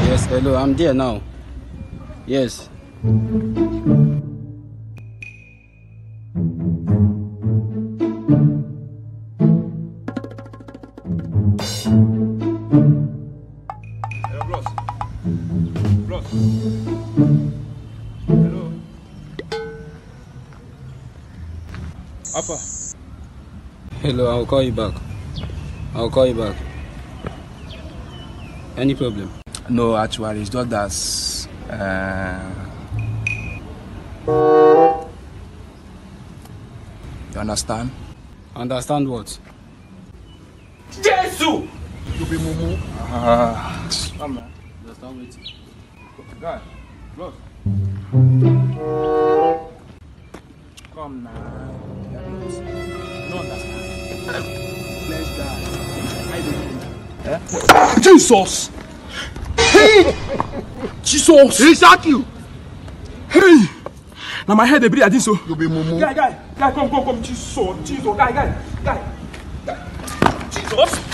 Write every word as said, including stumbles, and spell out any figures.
Yes, hello, I'm there now. Yes. Hello, Bros. Bros. Hello. Alpha. Hello, I'll call you back. I'll call you back. Any problem? No, actually, it's just that. Uh, you understand? Understand what? Jesus! You be mumu. Ah. Come man. Just start waiting. Guy, Bros. Come now. You don't understand. Let's go. Eh? Jesus! Hey! Jesus! He shot you! Hey! Now my head they breathe, I think so. You be mumu. Guy, guy, guy, come, come, come, Jesus, Jesus, guy, guy, guy, guy. Jesus!